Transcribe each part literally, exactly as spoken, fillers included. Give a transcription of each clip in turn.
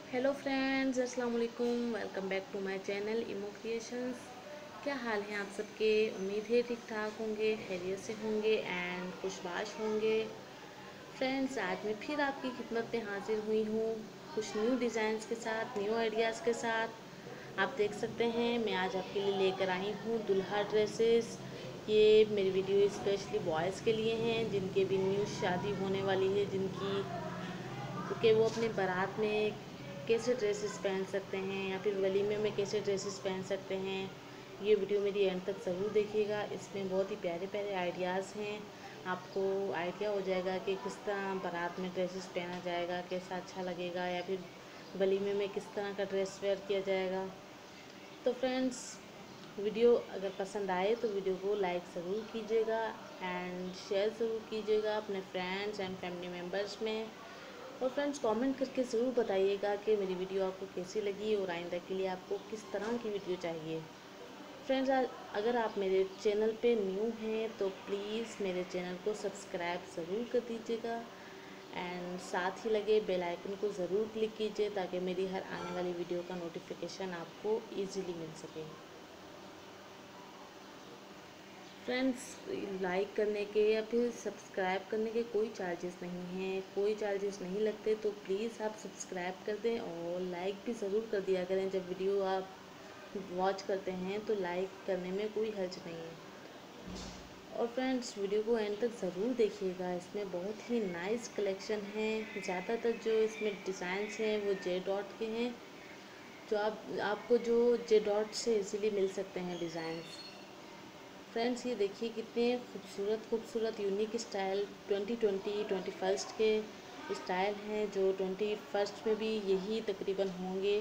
Hello friends, अस्सलाम वालेकुम। Welcome back to my channel Emo Creations. क्या हाल है आप सबके? उम्मीद है ठीक ठाक होंगे, खैरियत से होंगे एंड खुशबाश होंगे। फ्रेंड्स, आज मैं फिर आपकी खिदमत में हाजिर हुई हूँ कुछ न्यू डिज़ाइंस के साथ, न्यू आइडियाज़ के साथ। आप देख सकते हैं मैं आज आपके लिए लेकर आई हूँ दुल्हा ड्रेसेस। ये मेरी वीडियो स्पेशली बॉयज़ के लिए हैं जिनके भी न्यू शादी होने वाली है, जिनकी कि वो अपने बारात में कैसे ड्रेसेस पहन सकते हैं या फिर वलीमे में कैसे ड्रेसेस पहन सकते हैं। ये वीडियो मेरी एंड तक ज़रूर देखिएगा। इसमें बहुत ही प्यारे प्यारे आइडियाज़ हैं। आपको आइडिया हो जाएगा कि किस तरह बारात में ड्रेसेस पहना जाएगा, कैसा अच्छा लगेगा, या फिर वलीमे में किस तरह का ड्रेस वेयर किया जाएगा। तो फ्रेंड्स, वीडियो अगर पसंद आए तो वीडियो को लाइक ज़रूर कीजिएगा एंड शेयर ज़रूर कीजिएगा अपने फ्रेंड्स एंड फैमिली मेम्बर्स में। और फ्रेंड्स, कमेंट करके ज़रूर बताइएगा कि मेरी वीडियो आपको कैसी लगी और आइंदा के लिए आपको किस तरह की वीडियो चाहिए। फ्रेंड्स, अगर आप मेरे चैनल पे न्यू हैं तो प्लीज़ मेरे चैनल को सब्सक्राइब ज़रूर कर दीजिएगा एंड साथ ही लगे बेल आइकन को ज़रूर क्लिक कीजिए ताकि मेरी हर आने वाली वीडियो का नोटिफिकेशन आपको ईजीली मिल सके। फ्रेंड्स, लाइक करने के या फिर सब्सक्राइब करने के कोई चार्जेस नहीं हैं, कोई चार्जेस नहीं लगते। तो प्लीज़ आप सब्सक्राइब कर दें और लाइक भी ज़रूर कर दिया करें। जब वीडियो आप वॉच करते हैं तो लाइक करने में कोई हर्ज नहीं है। और फ्रेंड्स, वीडियो को एंड तक ज़रूर देखिएगा। इसमें बहुत ही नाइस कलेक्शन है। ज़्यादातर जो इसमें डिज़ाइंस हैं वो जे डॉट के हैं, जो आप आपको जो जे डॉट से इजीली मिल सकते हैं डिज़ाइंस। फ्रेंड्स, ये देखिए कितने खूबसूरत खूबसूरत unique style twenty twenty twenty first के स्टाइल हैं, जो ट्वेंटी फर्स्ट में भी यही तकरीबन होंगे।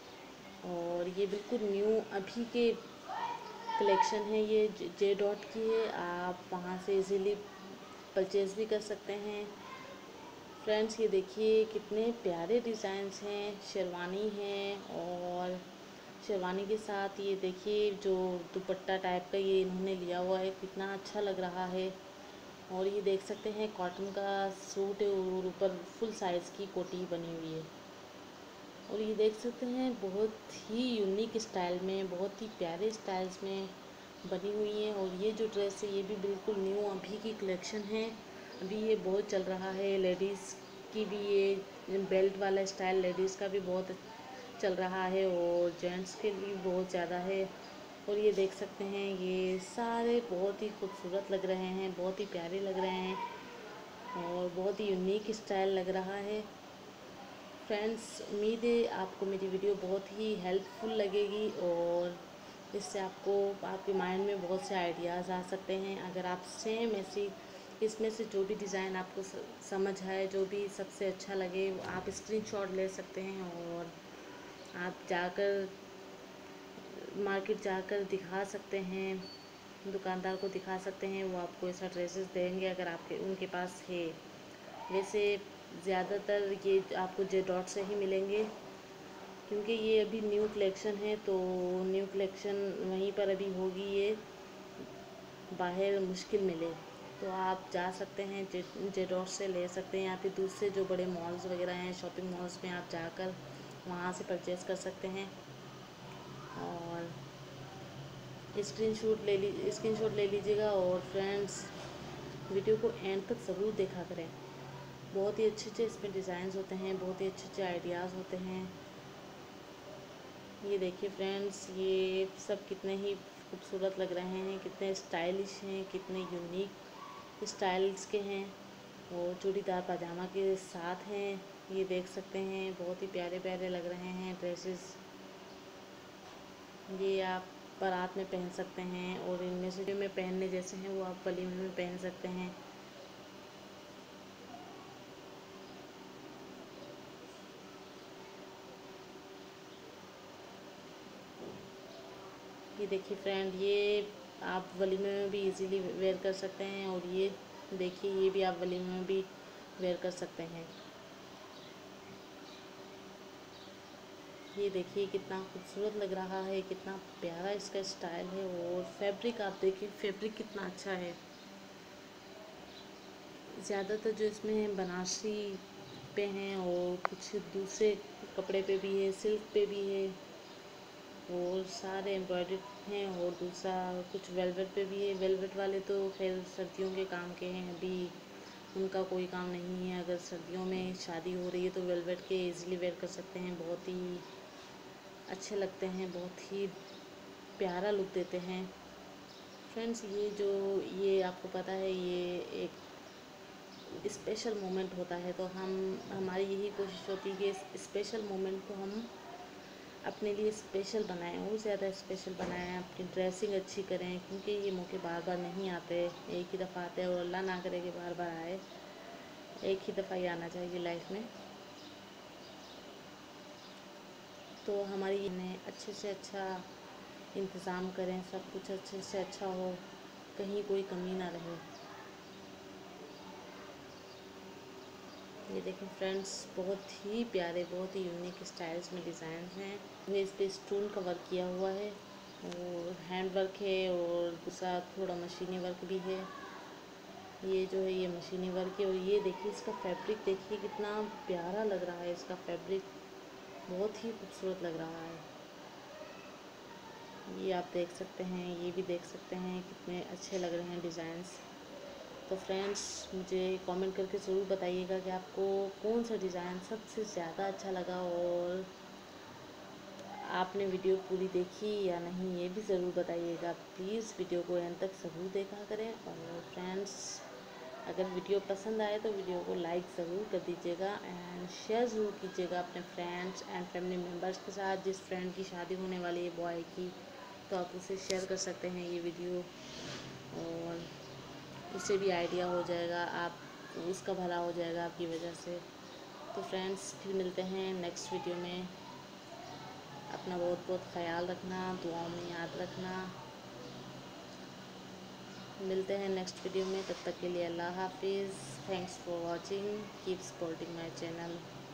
और ये बिल्कुल न्यू अभी के कलेक्शन है। ये जे डॉट की है, आप वहाँ से इजीली परचेज़ भी कर सकते हैं। फ्रेंड्स, ये देखिए कितने प्यारे डिज़ाइंस हैं। शेरवानी है और शेरवानी के साथ ये देखिए जो दुपट्टा टाइप का ये इन्होंने लिया हुआ है, कितना अच्छा लग रहा है। और ये देख सकते हैं कॉटन का सूट है और ऊपर फुल साइज़ की कोटी बनी हुई है। और ये देख सकते हैं बहुत ही यूनिक स्टाइल में, बहुत ही प्यारे स्टाइल्स में बनी हुई है। और ये जो ड्रेस है ये भी बिल्कुल न्यू अभी की कलेक्शन है। अभी ये बहुत चल रहा है। लेडीज़ की भी ये बेल्ट वाला स्टाइल लेडीज़ का भी बहुत चल रहा है और जेंट्स के लिए बहुत ज़्यादा है। और ये देख सकते हैं ये सारे बहुत ही खूबसूरत लग रहे हैं, बहुत ही प्यारे लग रहे हैं और बहुत ही यूनिक स्टाइल लग रहा है। फ्रेंड्स, उम्मीद है आपको मेरी वीडियो बहुत ही हेल्पफुल लगेगी और इससे आपको आपके माइंड में बहुत से आइडियाज़ आ सकते हैं। अगर आप सेम ऐसी इसमें से जो भी डिज़ाइन आपको समझ आए, जो भी सबसे अच्छा लगे, आप स्क्रीनशॉट ले सकते हैं और आप जाकर मार्केट जाकर दिखा सकते हैं, दुकानदार को दिखा सकते हैं। वो आपको ऐसा ड्रेसेस देंगे अगर आपके उनके पास है। वैसे ज़्यादातर ये आपको जे डॉट से ही मिलेंगे क्योंकि ये अभी न्यू कलेक्शन है, तो न्यू कलेक्शन वहीं पर अभी होगी, ये बाहर मुश्किल मिले। तो आप जा सकते हैं जे जे डॉट से ले सकते हैं या फिर दूसरे जो बड़े मॉल्स वगैरह हैं, शॉपिंग मॉल्स में आप जाकर वहाँ से परचेज़ कर सकते हैं। और स्क्रीनशॉट ले ली स्क्रीनशॉट ले लीजिएगा। और फ्रेंड्स, वीडियो को एंड तक ज़रूर देखा करें। बहुत ही अच्छे अच्छे इसमें डिज़ाइंस होते हैं, बहुत ही अच्छे अच्छे आइडियाज़ होते हैं। ये देखिए फ्रेंड्स, ये सब कितने ही खूबसूरत लग रहे हैं, कितने स्टाइलिश हैं, कितने यूनिक स्टाइल्स के हैं। और चूड़ीदार पजामा के साथ हैं। ये देख सकते हैं बहुत ही प्यारे प्यारे लग रहे हैं ड्रेसेस। ये आप बारात में पहन सकते हैं और इनमें से जो में पहनने जैसे हैं वो आप वलीमे में पहन सकते हैं। ये देखिए फ्रेंड, ये आप वलीमे में भी इजीली वेयर कर सकते हैं। और ये देखिए ये भी आप वलीमे में भी वेयर कर सकते हैं। ये देखिए कितना खूबसूरत लग रहा है, कितना प्यारा इसका स्टाइल है। और फैब्रिक आप देखिए, फैब्रिक कितना अच्छा है। ज़्यादातर जो इसमें बनारसी पे हैं और कुछ दूसरे कपड़े पे भी है, सिल्क पे भी है और सारे एम्ब्रॉयडर्ड हैं। और दूसरा कुछ वेलवेट पे भी है। वेलवेट वाले तो खैर सर्दियों के काम के हैं, अभी उनका कोई काम नहीं है। अगर सर्दियों में शादी हो रही है तो वेलवेट के इजीली वेयर कर सकते हैं, बहुत ही अच्छे लगते हैं, बहुत ही प्यारा लुक देते हैं। फ्रेंड्स ये जो ये आपको पता है ये एक स्पेशल मोमेंट होता है, तो हम हमारी यही कोशिश होती है कि इस स्पेशल मोमेंट को हम अपने लिए स्पेशल बनाएं और ज़्यादा स्पेशल बनाएं, अपनी ड्रेसिंग अच्छी करें, क्योंकि ये मौके बार बार नहीं आते, एक ही दफ़ा आते हैं और अल्लाह ना करे कि बार बार आए, एक ही दफ़ा ही आना चाहिए लाइफ में। तो हमारी इन्हें अच्छे से अच्छा इंतज़ाम करें, सब कुछ अच्छे से अच्छा हो, कहीं कोई कमी ना रहे। ये देखें फ्रेंड्स, बहुत ही प्यारे, बहुत ही यूनिक स्टाइल्स में डिज़ाइन हैं। इस पे स्टोन का वर्क किया हुआ है और हैंड वर्क है और दूसरा थोड़ा मशीनी वर्क भी है। ये जो है ये मशीनी वर्क है और ये देखिए इसका फैब्रिक देखिए कितना प्यारा लग रहा है। इसका फैब्रिक बहुत ही खूबसूरत लग रहा है। ये आप देख सकते हैं, ये भी देख सकते हैं कितने अच्छे लग रहे हैं डिज़ाइंस। तो फ्रेंड्स मुझे कमेंट करके ज़रूर बताइएगा कि आपको कौन सा डिज़ाइन सबसे ज़्यादा अच्छा लगा और आपने वीडियो पूरी देखी या नहीं, ये भी ज़रूर बताइएगा। प्लीज़ वीडियो को एंड तक ज़रूर देखा करें। और फ्रेंड्स अगर वीडियो पसंद आए तो वीडियो को लाइक ज़रूर कर दीजिएगा एंड शेयर ज़रूर कीजिएगा अपने फ्रेंड्स एंड फैमिली मेम्बर्स के साथ। जिस फ्रेंड की शादी होने वाली है बॉय की, तो आप उसे शेयर कर सकते हैं ये वीडियो और उससे भी आइडिया हो जाएगा, आप उसका भला हो जाएगा आपकी वजह से। तो फ्रेंड्स फिर मिलते हैं नेक्स्ट वीडियो में। अपना बहुत बहुत ख्याल रखना, दुआओं में याद रखना। मिलते हैं नेक्स्ट वीडियो में, तब तक के लिए अल्लाह हाफिज़। Thanks for watching, keep supporting my channel.